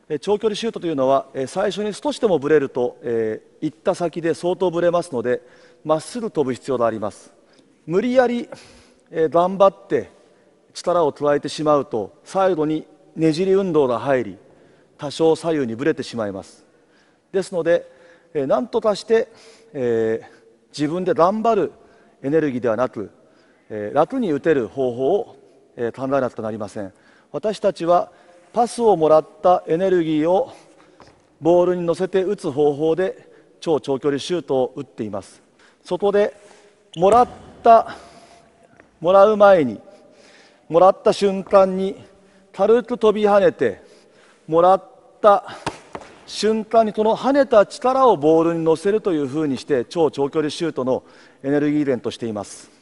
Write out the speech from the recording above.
長距離シュートというのは、最初に少しでもぶれると、行った先で相当ぶれますので、まっすぐ飛ぶ必要があります。無理やり、頑張って力を加えてしまうと、サイドにねじり運動が入り、多少左右にぶれてしまいます。ですので、何とかして、自分で頑張るエネルギーではなく、楽に打てる方法を、考えなくてはなりません。私たちはパスをもらったエネルギーをボールに乗せて打つ方法で超長距離シュートを打っています。そこでもらう前に、もらった瞬間に軽く飛び跳ねて、もらった瞬間にこの跳ねた力をボールに乗せるというふうにして超長距離シュートのエネルギー源としています。